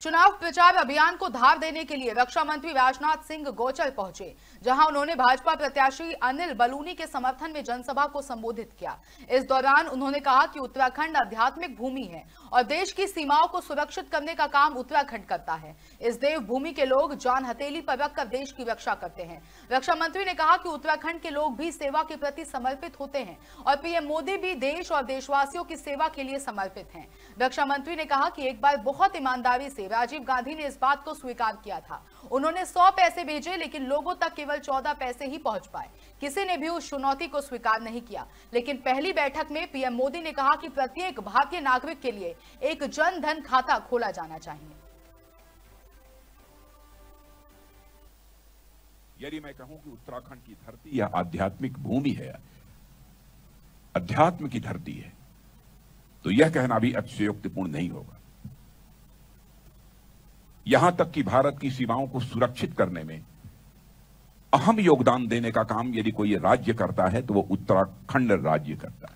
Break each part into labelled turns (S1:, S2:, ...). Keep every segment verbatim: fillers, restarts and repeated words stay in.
S1: चुनाव प्रचार अभियान को धार देने के लिए रक्षा मंत्री राजनाथ सिंह गौचर पहुंचे, जहां उन्होंने भाजपा प्रत्याशी अनिल बलूनी के समर्थन में जनसभा को संबोधित किया। इस दौरान उन्होंने कहा कि उत्तराखंड आध्यात्मिक भूमि है और देश की सीमाओं को सुरक्षित करने का काम उत्तराखंड करता है। इस देव भूमि के लोग जान हथेली पर रखकर देश की रक्षा करते हैं। रक्षा मंत्री ने कहा कि उत्तराखंड के लोग भी सेवा के प्रति समर्पित होते हैं और पीएम मोदी भी देश और देशवासियों की सेवा के लिए समर्पित हैं। रक्षा मंत्री ने कहा कि एक बार बहुत ईमानदारी से राजीव गांधी ने इस बात को स्वीकार किया था। उन्होंने सौ पैसे भेजे, लेकिन लोगों तक केवल चौदह पैसे ही पहुंच पाए। किसी ने भी उस चुनौती को स्वीकार नहीं किया। लेकिन पहली बैठक में पीएम मोदी ने कहा कि प्रत्येक भारतीय नागरिक के लिए एक जन धन खाता खोला जाना चाहिए।
S2: यदि मैं कहूं कि उत्तराखंड की धरती यह आध्यात्मिक भूमि है, अध्यात्म की धरती है, तो यह कहना भी अतिशयोक्तिपूर्ण नहीं होगा। यहां तक कि भारत की सीमाओं को सुरक्षित करने में अहम योगदान देने का काम यदि कोई राज्य करता है तो वो उत्तराखंड राज्य करता है।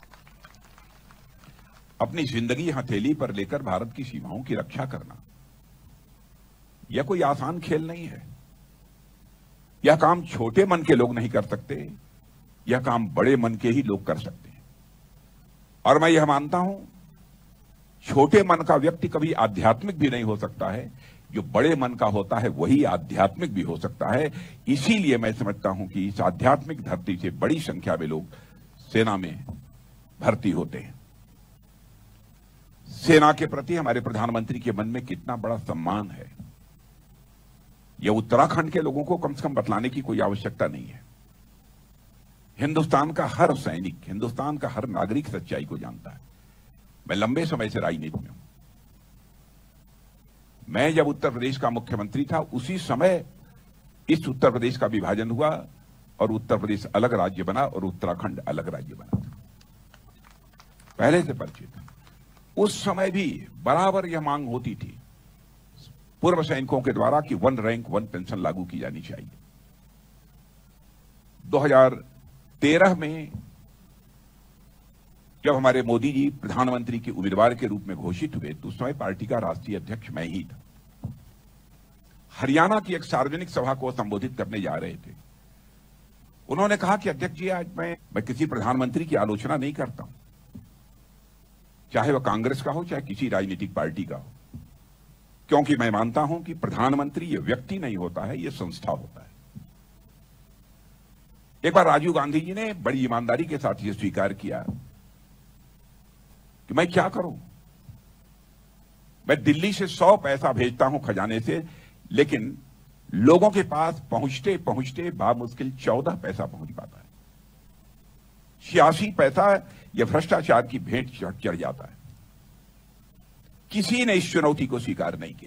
S2: अपनी जिंदगी हथेली पर लेकर भारत की सीमाओं की रक्षा करना यह कोई आसान खेल नहीं है। यह काम छोटे मन के लोग नहीं कर सकते, यह काम बड़े मन के ही लोग कर सकते हैं। और मैं यह मानता हूं, छोटे मन का व्यक्ति कभी आध्यात्मिक भी नहीं हो सकता है, जो बड़े मन का होता है वही आध्यात्मिक भी हो सकता है। इसीलिए मैं समझता हूं कि इस आध्यात्मिक धरती से बड़ी संख्या में लोग सेना में भर्ती होते हैं। सेना के प्रति हमारे प्रधानमंत्री के मन में कितना बड़ा सम्मान है, यह उत्तराखंड के लोगों को कम से कम बतलाने की कोई आवश्यकता नहीं है। हिंदुस्तान का हर सैनिक, हिंदुस्तान का हर नागरिक सच्चाई को जानता है। मैं लंबे समय से राजनीति में हूं। मैं जब उत्तर प्रदेश का मुख्यमंत्री था, उसी समय इस उत्तर प्रदेश का विभाजन हुआ और उत्तर प्रदेश अलग राज्य बना और उत्तराखंड अलग राज्य बना था। पहले से परिचित है। उस समय भी बराबर यह मांग होती थी पूर्व सैनिकों के द्वारा कि वन रैंक वन पेंशन लागू की जानी चाहिए। दो हज़ार तेरह में जब हमारे मोदी जी प्रधानमंत्री के उम्मीदवार के रूप में घोषित हुए तो उस समय पार्टी का राष्ट्रीय अध्यक्ष मैं ही था। हरियाणा की एक सार्वजनिक सभा को संबोधित करने जा रहे थे। उन्होंने कहा कि अध्यक्ष जी, आज मैं मैं किसी प्रधानमंत्री की आलोचना नहीं करता हूं, चाहे वह कांग्रेस का हो चाहे किसी राजनीतिक पार्टी का हो, क्योंकि मैं मानता हूं कि प्रधानमंत्री यह व्यक्ति नहीं होता है, यह संस्था होता है। एक बार राजीव गांधी जी ने बड़ी ईमानदारी के साथ यह स्वीकार किया कि मैं क्या करूं, मैं दिल्ली से सौ पैसा भेजता हूं खजाने से, लेकिन लोगों के पास पहुंचते पहुंचते बामुश्किल चौदह पैसा पहुंच पाता है। छियासी पैसा यह भ्रष्टाचार की भेंट चढ़ जाता है। किसी ने इस चुनौती को स्वीकार नहीं किया।